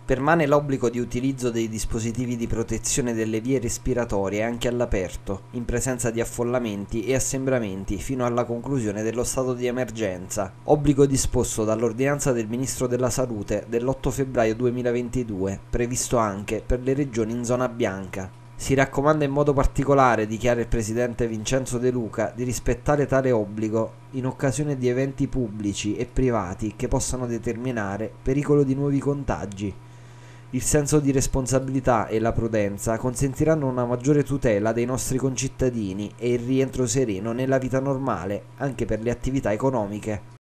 Permane l'obbligo di utilizzo dei dispositivi di protezione delle vie respiratorie anche all'aperto, in presenza di affollamenti e assembramenti fino alla conclusione dello stato di emergenza, obbligo disposto dall'ordinanza del Ministro della Salute dell'8 febbraio 2022, previsto anche per le regioni in zona bianca. Si raccomanda in modo particolare, dichiara il presidente Vincenzo De Luca, di rispettare tale obbligo in occasione di eventi pubblici e privati che possano determinare pericolo di nuovi contagi. Il senso di responsabilità e la prudenza consentiranno una maggiore tutela dei nostri concittadini e il rientro sereno nella vita normale, anche per le attività economiche.